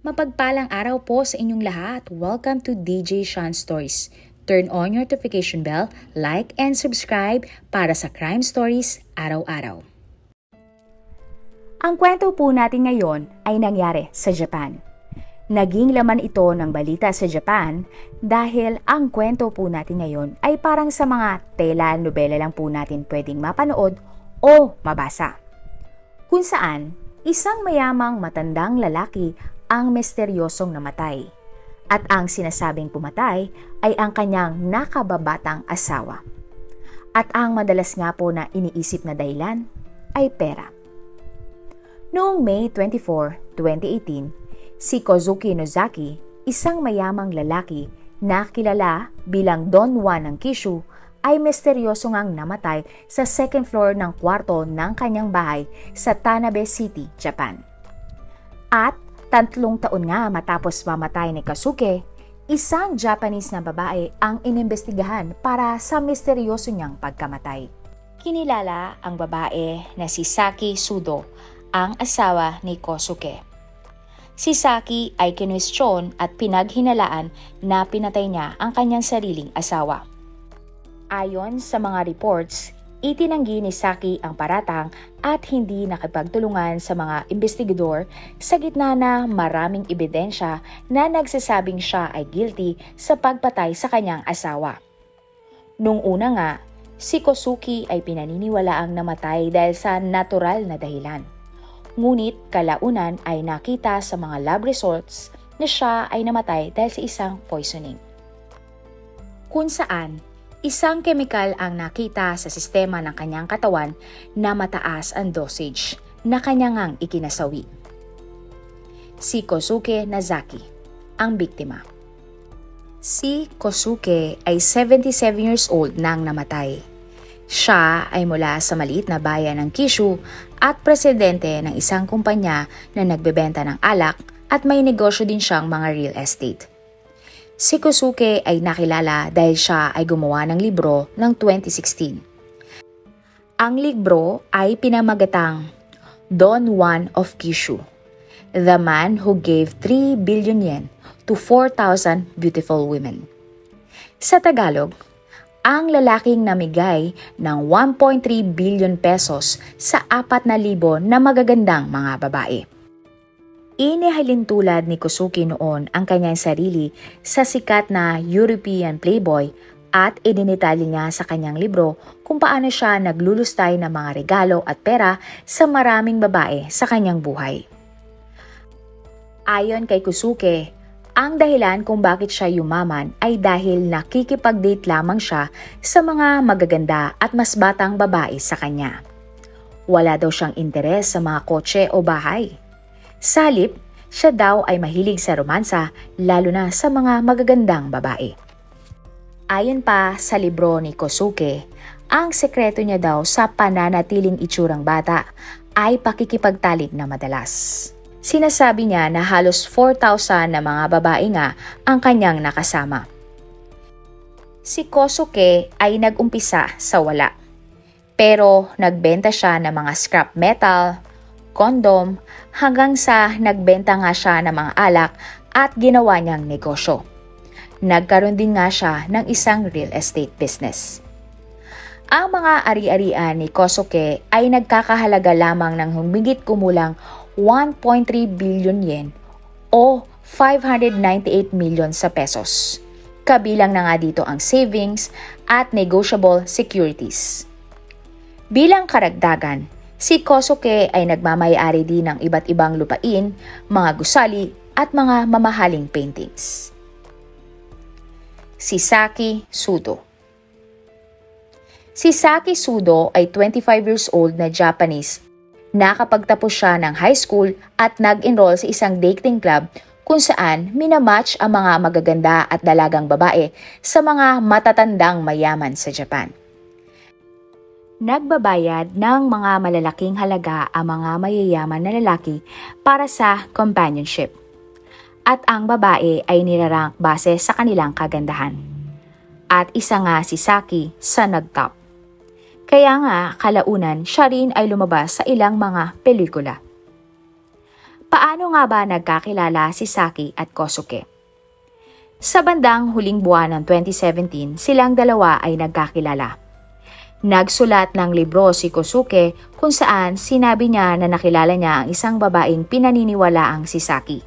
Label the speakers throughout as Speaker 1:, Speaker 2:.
Speaker 1: Mapagpalang araw po sa inyong lahat. Welcome to DJ Sean Stories. Turn on your notification bell, like and subscribe para sa crime stories araw-araw. Ang kwento po natin ngayon ay nangyari sa Japan. Naging laman ito ng balita sa Japan dahil ang kwento po natin ngayon ay parang sa mga tela-nobela lang po natin pwedeng mapanood o mabasa. Kung saan, isang mayamang matandang lalaki ang misteryosong namatay. At ang sinasabing pumatay ay ang kanyang nakababatang asawa. At ang madalas nga po na iniisip na dahilan ay pera. Noong May 24, 2018, si Kozuki Nozaki, isang mayamang lalaki na kilala bilang Don Juan ng Kishu, ay misteryoso ngang namatay sa second floor ng kwarto ng kanyang bahay sa Tanabe City, Japan. At 3 taon nga matapos mamatay ni Kosuke, isang Japanese na babae ang inimbestigahan para sa misteryoso niyang pagkamatay. Kinilala ang babae na si Saki Sudo, ang asawa ni Kosuke. Si Saki ay kinwestiyon at pinaghinalaan na pinatay niya ang kanyang sariling asawa. Ayon sa mga reports, itinanggi ni Saki ang paratang at hindi nakipagtulungan sa mga investigador sa gitna na maraming ebidensya na nagsasabing siya ay guilty sa pagpatay sa kanyang asawa. Nung una nga, si Kosuke ay pinaniniwalaang namatay dahil sa natural na dahilan. Ngunit kalaunan ay nakita sa mga lab results na siya ay namatay dahil sa isang poisoning. Kung saan, isang kemikal ang nakita sa sistema ng kanyang katawan na mataas ang dosage na kanyang ikinasawi. Si Kosuke Nozaki, ang biktima. Si Kosuke ay 77 years old nang namatay. Siya ay mula sa maliit na bayan ng Kishu at presidente ng isang kumpanya na nagbebenta ng alak at may negosyo din siyang mga real estate. Si Kosuke ay nakilala dahil siya ay gumawa ng libro ng 2016. Ang libro ay pinamagatang Don Juan of Kishu, The Man Who Gave 3 Billion Yen to 4,000 Beautiful Women. Sa Tagalog, ang lalaking namigay ng 1.3 billion pesos sa 4,000 na magagandang mga babae. Inihalin tulad ni Kosuke noon ang kanyang sarili sa sikat na European playboy at idinitali niya sa kanyang libro kung paano siya naglulustay ng mga regalo at pera sa maraming babae sa kanyang buhay. Ayon kay Kosuke, ang dahilan kung bakit siya yumaman ay dahil nakikipag-date lamang siya sa mga magaganda at mas batang babae sa kanya. Wala daw siyang interes sa mga kotse o bahay. Sa halip, siya daw ay mahilig sa romansa lalo na sa mga magagandang babae. Ayon pa sa libro ni Kosuke, ang sekreto niya daw sa pananatiling itsurang bata ay pakikipagtalik na madalas. Sinasabi niya na halos 4,000 na mga babae nga ang kanyang nakasama. Si Kosuke ay nag-umpisa sa wala, pero nagbenta siya ng mga scrap metal, kondom, hanggang sa nagbenta nga siya ng mga alak at ginawa niyang negosyo. Nagkaroon din nga siya ng isang real estate business. Ang mga ari-arian ni Kosuke ay nagkakahalaga lamang ng humigit kumulang 1.3 billion yen o 598 million sa pesos. Kabilang na nga dito ang savings at negotiable securities. Bilang karagdagan, si Kosuke ay nagmamay-ari din ng iba't ibang lupain, mga gusali at mga mamahaling paintings. Si Saki Sudo. Si Saki Sudo ay 25 years old na Japanese. Nakapagtapos siya ng high school at nag-enroll sa isang dating club kung saan minamatch ang mga magaganda at dalagang babae sa mga matatandang mayaman sa Japan. Nagbabayad ng mga malalaking halaga ang mga mayayaman na lalaki para sa companionship. At ang babae ay nilarank base sa kanilang kagandahan. At isa nga si Saki sa nag-top. Kaya nga kalaunan siya rin ay lumabas sa ilang mga pelikula. Paano nga ba nagkakilala si Saki at Kosuke? Sa bandang huling buwan ng 2017, silang dalawa ay nagkakilala. Nagsulat ng libro si Kosuke kung saan sinabi niya na nakilala niya ang isang babaeng pinaniniwalaang si Saki.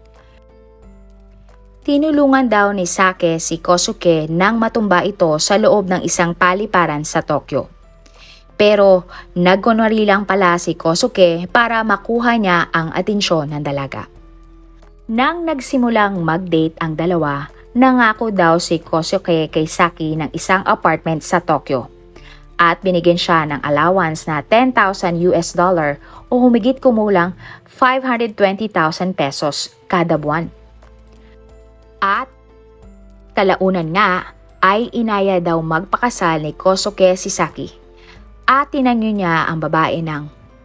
Speaker 1: Tinulungan daw ni Saki si Kosuke nang matumba ito sa loob ng isang paliparan sa Tokyo. Pero nagkunwari lang pala si Kosuke para makuha niya ang atensyon ng dalaga. Nang nagsimulang mag-date ang dalawa, nangako daw si Kosuke kay Saki ng isang apartment sa Tokyo at binigyan siya ng allowance na $10,000 o humigit kumulang 520,000 pesos kada buwan. At kalaunan nga ay inaya daw magpakasal ni Kosuke si Saki. At tinanong niya ang babae ng,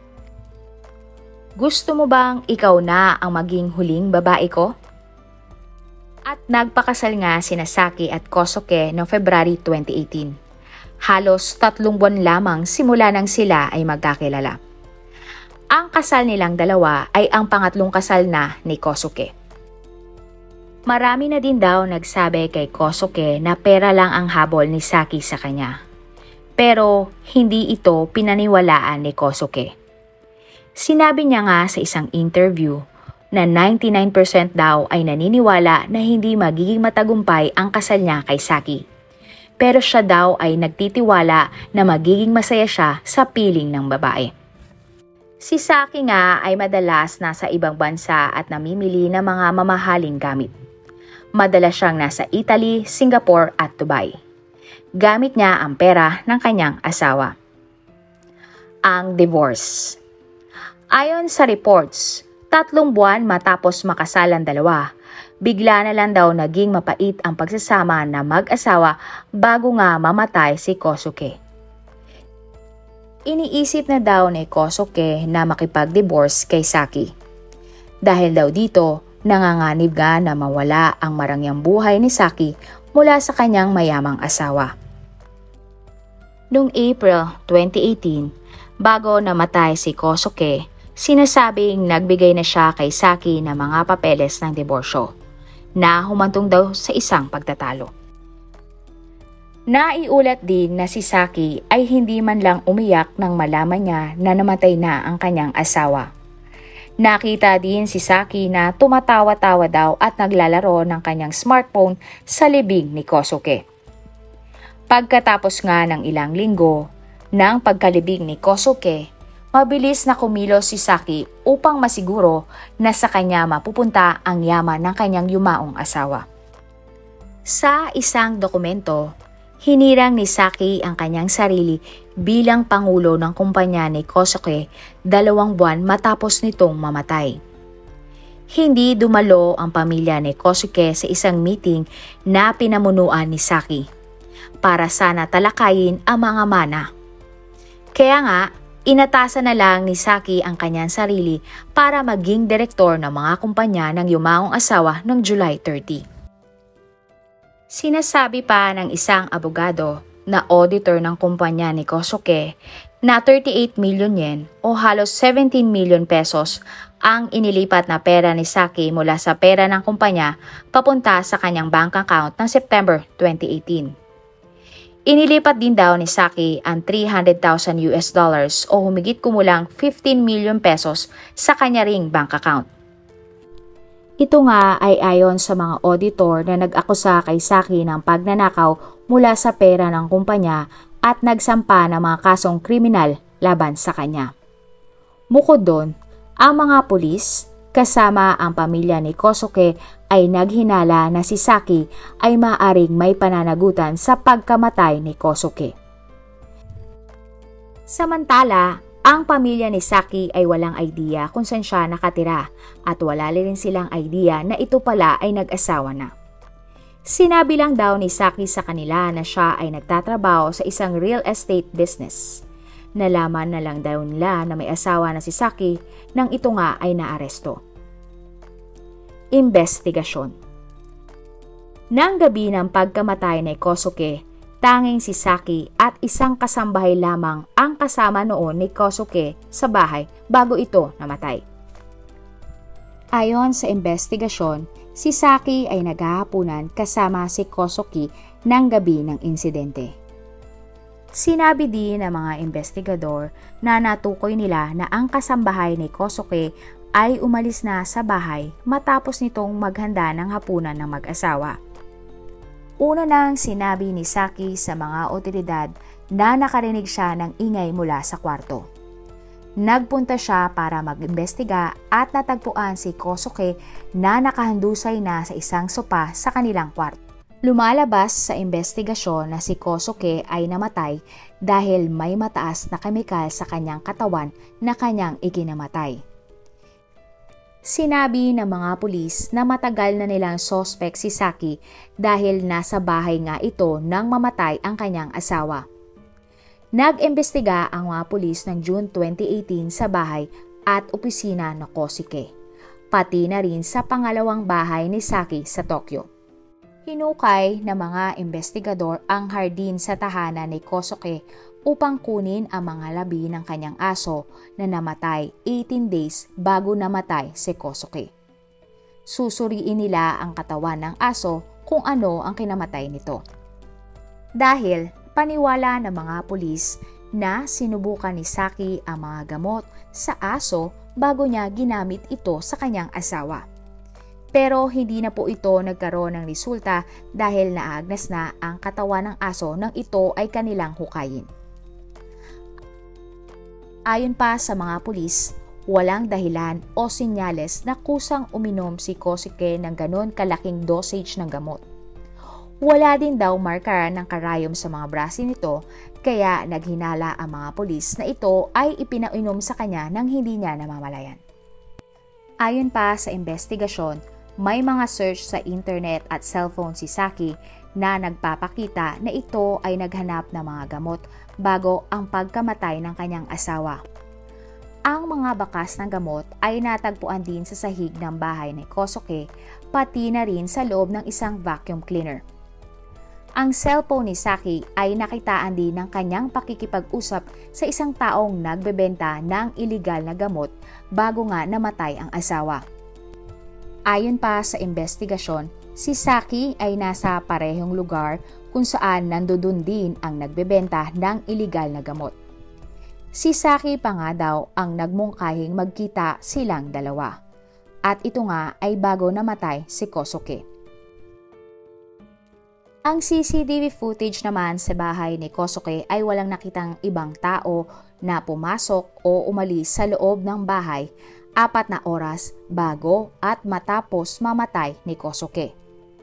Speaker 1: "Gusto mo bang ikaw na ang maging huling babae ko?" At nagpakasal nga sina Saki at Kosuke noong February 2018. Halos 3 buwan lamang simula nang sila ay magkakilala. Ang kasal nilang dalawa ay ang pangatlong kasal na ni Kosuke. Marami na din daw nagsabi kay Kosuke na pera lang ang habol ni Saki sa kanya. Pero hindi ito pinaniwalaan ni Kosuke. Sinabi niya nga sa isang interview na 99% daw ay naniniwala na hindi magiging matagumpay ang kasal niya kay Saki. Pero siya daw ay nagtitiwala na magiging masaya siya sa piling ng babae. Si Saki nga ay madalas nasa ibang bansa at namimili ng mga mamahaling gamit. Madalas siyang nasa Italy, Singapore at Dubai. Gamit niya ang pera ng kanyang asawa. Ang divorce. Ayon sa reports, 3 buwan matapos makasal ang dalawa, bigla na lang daw naging mapait ang pagsasama na mag-asawa bago nga mamatay si Kosuke. Iniisip na daw ni Kosuke na makipag-divorce kay Saki. Dahil daw dito, nanganganib nga na mawala ang marangyang buhay ni Saki mula sa kanyang mayamang asawa. Noong April 2018, bago namatay si Kosuke, sinasabing nagbigay na siya kay Saki ng mga papeles ng diborsyo na humantong daw sa isang pagtatalo. Naiulat din na si Saki ay hindi man lang umiyak nang malaman niya na namatay na ang kanyang asawa. Nakita din si Saki na tumatawa-tawa daw at naglalaro ng kanyang smartphone sa libing ni Kosuke. Pagkatapos nga ng ilang linggo ng pagkalibing ni Kosuke, mabilis na kumilos si Saki upang masiguro na sa kanya mapupunta ang yaman ng kanyang yumaong asawa. Sa isang dokumento, hinirang ni Saki ang kanyang sarili bilang pangulo ng kumpanya ni Kosuke 2 buwan matapos nitong mamatay. Hindi dumalo ang pamilya ni Kosuke sa isang meeting na pinamunuan ni Saki para sana talakayin ang mga mana. Kaya nga, inatasan na lang ni Saki ang kanyang sarili para maging direktor ng mga kumpanya ng yumaong asawa noong July 30. Sinasabi pa ng isang abogado na auditor ng kumpanya ni Kosuke na 38 million yen o halos 17 million pesos ang inilipat na pera ni Saki mula sa pera ng kumpanya papunta sa kanyang bank account ng September 2018. Inilipat din daw ni Saki ang $300,000 o humigit kumulang 15 million pesos sa kanya ring bank account. Ito nga ay ayon sa mga auditor na nag-akusa kay Saki ng pagnanakaw mula sa pera ng kumpanya at nagsampa ng mga kasong kriminal laban sa kanya. Bukod doon, ang mga pulis kasama ang pamilya ni Kosuke ay naghinala na si Saki ay maaaring may pananagutan sa pagkamatay ni Kosuke. Samantala, ang pamilya ni Saki ay walang idea kung saan siya nakatira at wala rin silang idea na ito pala ay nag-asawa na. Sinabi lang daw ni Saki sa kanila na siya ay nagtatrabaho sa isang real estate business. Nalaman na lang daw nila na may asawa na si Saki nang ito nga ay naaresto. Investigasyon. Nang gabi ng pagkamatay ni Kosuke, tanging si Saki at isang kasambahay lamang ang kasama noon ni Kosuke sa bahay bago ito namatay. Ayon sa investigasyon, si Saki ay naghahapunan kasama si Kosuke ng gabi ng insidente. Sinabi din ng mga investigador na natukoy nila na ang kasambahay ni Kosuke ay umalis na sa bahay matapos nitong maghanda ng hapunan ng mag-asawa. Una nang sinabi ni Saki sa mga otoridad na nakarinig siya ng ingay mula sa kwarto. Nagpunta siya para mag-imbestiga at natagpuan si Kosuke na nakahandusay na sa isang sopa sa kanilang kwarto. Lumalabas sa investigasyon na si Kosuke ay namatay dahil may mataas na kemikal sa kanyang katawan na kanyang ikinamatay. Sinabi ng mga pulis na matagal na nilang sospek si Saki dahil nasa bahay nga ito nang mamatay ang kanyang asawa. Nag-imbestiga ang mga pulis ng June 2018 sa bahay at opisina ng Kosuke, pati na rin sa pangalawang bahay ni Saki sa Tokyo. Hinukay ng mga investigador ang hardin sa tahanan ni Kosuke upang kunin ang mga labi ng kanyang aso na namatay 18 days bago namatay si Kosuke. Susuriin nila ang katawan ng aso kung ano ang kinamatay nito. Dahil paniwala ng mga pulis na sinubukan ni Saki ang mga gamot sa aso bago niya ginamit ito sa kanyang asawa. Pero hindi na po ito nagkaroon ng resulta dahil naagnas na ang katawan ng aso nang ito ay kanilang hukayin. Ayon pa sa mga pulis, walang dahilan o sinyales na kusang uminom si Kosuke ng ganon kalaking dosage ng gamot. Wala din daw marka ng karayom sa mga braso nito, kaya naghinala ang mga pulis na ito ay ipinainom sa kanya nang hindi niya namamalayan. Ayon pa sa investigasyon, may mga search sa internet at cellphone si Saki na nagpapakita na ito ay naghanap ng mga gamot bago ang pagkamatay ng kanyang asawa. Ang mga bakas ng gamot ay natagpuan din sa sahig ng bahay ni Kosuke, pati na rin sa loob ng isang vacuum cleaner. Ang cellphone ni Saki ay nakitaan din ng kanyang pakikipag-usap sa isang taong nagbebenta ng iligal na gamot bago nga namatay ang asawa. Ayon pa sa investigasyon, si Saki ay nasa parehong lugar kung saan nandoon din ang nagbebenta ng iligal na gamot. Si Saki pa nga daw ang nagmungkahing magkita silang dalawa. At ito nga ay bago namatay si Kosuke. Ang CCTV footage naman sa bahay ni Kosuke ay walang nakitang ibang tao na pumasok o umalis sa loob ng bahay 4 na oras bago at matapos mamatay ni Kosuke.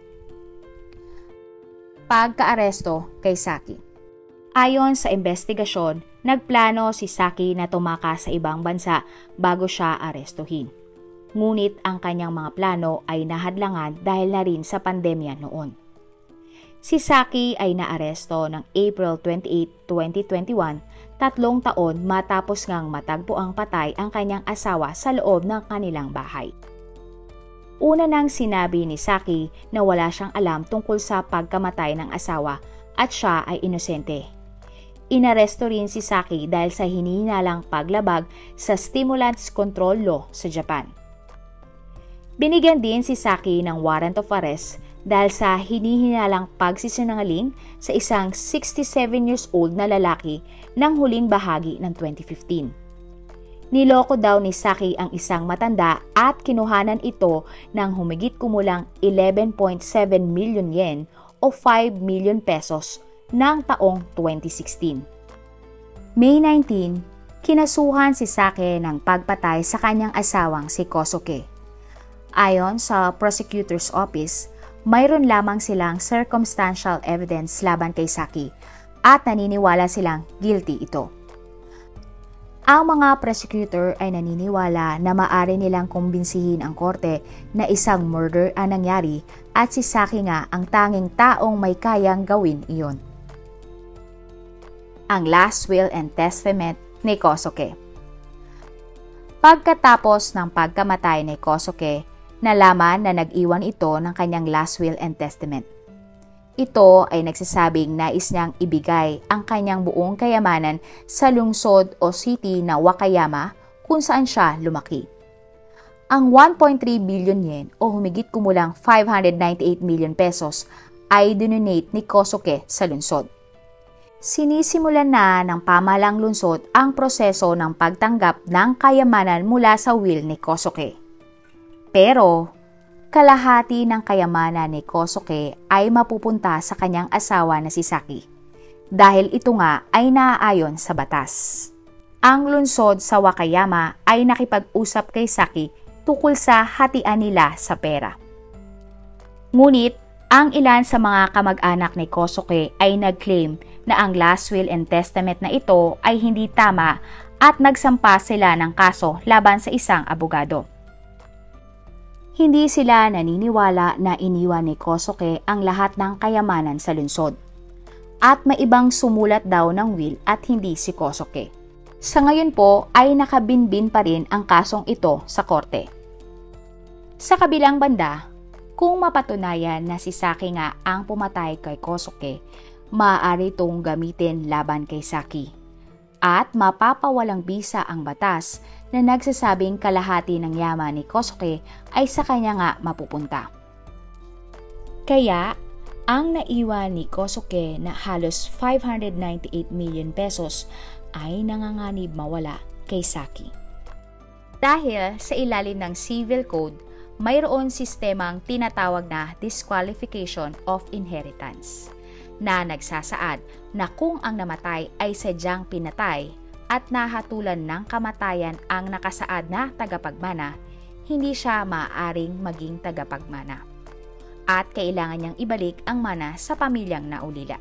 Speaker 1: Pagka-aresto kay Saki. Ayon sa investigasyon, nagplano si Saki na tumakas sa ibang bansa bago siya arestuhin. Ngunit ang kanyang mga plano ay nahadlangan dahil na rin sa pandemya noon. Si Saki ay naaresto ng April 28, 2021, 3 taon matapos ngang matagpuang patay ang kanyang asawa sa loob ng kanilang bahay. Una nang sinabi ni Saki na wala siyang alam tungkol sa pagkamatay ng asawa at siya ay inosente. Inaresto rin si Saki dahil sa hinihinalang paglabag sa Stimulants Control Law sa Japan. Binigyan din si Saki ng warrant of arrest dahil sa hinihinalang pagsisinungaling sa isang 67 years old na lalaki ng huling bahagi ng 2015. Niloko daw ni Saki ang isang matanda at kinuhanan ito ng humigit kumulang 11.7 million yen o 5 million pesos ng taong 2016. May 19, kinasuhan si Saki ng pagpatay sa kanyang asawang si Kosuke. Ayon sa prosecutor's office, mayroon lamang silang circumstantial evidence laban kay Saki at naniniwala silang guilty ito. Ang mga prosecutor ay naniniwala na maaari nilang kumbinsihin ang korte na isang murder ang nangyari at si Saki nga ang tanging taong may kayang gawin iyon. Ang last will and testament ni Kosuke. Pagkatapos ng pagkamatay ni Kosuke, nalaman na nag-iwan ito ng kanyang last will and testament. Ito ay nagsasabing nais niyang ibigay ang kanyang buong kayamanan sa lungsod o city na Wakayama kung saan siya lumaki. Ang 1.3 billion yen o humigit kumulang 598 million pesos ay dinonate ni Kosuke sa lungsod. Sinisimulan na ng pamahalang lungsod ang proseso ng pagtanggap ng kayamanan mula sa will ni Kosuke. Pero, kalahati ng kayamanan ni Kosuke ay mapupunta sa kanyang asawa na si Saki dahil ito nga ay naaayon sa batas. Ang lungsod sa Wakayama ay nakipag-usap kay Saki tukol sa hatian nila sa pera. Ngunit, ang ilan sa mga kamag-anak ni Kosuke ay nag-claim na ang last will and testament na ito ay hindi tama at nagsampa sila ng kaso laban sa isang abogado. Hindi sila naniniwala na iniwan ni Kosuke ang lahat ng kayamanan sa lungsod. At may ibang sumulat daw ng will at hindi si Kosuke. Sa ngayon po ay nakabinbin pa rin ang kasong ito sa korte. Sa kabilang banda, kung mapatunayan na si Saki nga ang pumatay kay Kosuke, maaari itong gamitin laban kay Saki. At mapapawalang bisa ang batas na nagsasabing kalahati ng yaman ni Kosuke ay sa kanya nga mapupunta. Kaya, ang naiwan ni Kosuke na halos 598 million pesos ay nanganganib mawala kay Saki. Dahil sa ilalim ng Civil Code, mayroon sistemang tinatawag na disqualification of inheritance na nagsasaad na kung ang namatay ay sadyang pinatay at nahatulan ng kamatayan ang nakasaad na tagapagmana, hindi siya maaaring maging tagapagmana at kailangan niyang ibalik ang mana sa pamilyang naulila.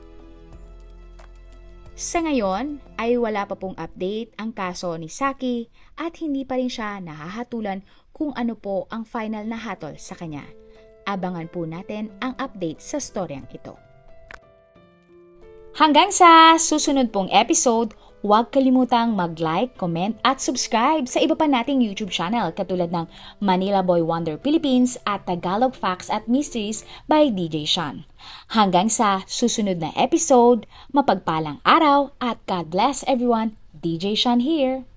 Speaker 1: Sa ngayon ay wala pa pong update ang kaso ni Saki at hindi pa rin siya nahahatulan kung ano po ang final na hatol sa kanya. Abangan po natin ang update sa storyang ito. Hanggang sa susunod pong episode, huwag kalimutang mag-like, comment at subscribe sa iba pa nating YouTube channel katulad ng Manila Boy Wonder Philippines at Tagalog Facts at Mysteries by DJ Sean. Hanggang sa susunod na episode, mapagpalang araw at God bless everyone, DJ Sean here!